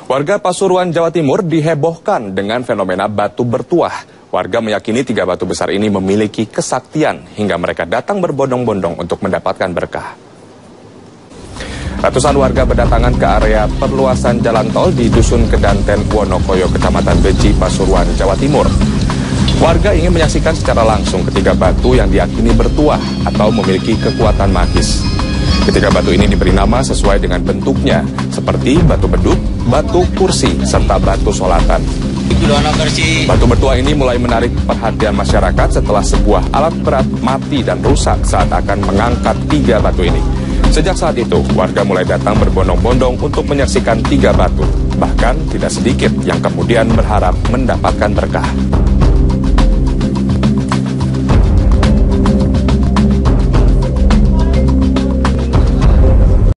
Warga Pasuruan, Jawa Timur dihebohkan dengan fenomena batu bertuah. Warga meyakini 3 batu besar ini memiliki kesaktian hingga mereka datang berbondong-bondong untuk mendapatkan berkah. Ratusan warga berdatangan ke area perluasan jalan tol di Dusun Kedanten, Wonokoyo, Kecamatan Beji, Pasuruan, Jawa Timur. Warga ingin menyaksikan secara langsung ketiga batu yang diyakini bertuah atau memiliki kekuatan magis. Ketiga batu ini diberi nama sesuai dengan bentuknya, seperti batu beduk, batu kursi, serta batu solatan. Batu bertuah ini mulai menarik perhatian masyarakat setelah sebuah alat berat mati dan rusak saat akan mengangkat 3 batu ini. Sejak saat itu, warga mulai datang berbondong-bondong untuk menyaksikan 3 batu. Bahkan tidak sedikit yang kemudian berharap mendapatkan berkah.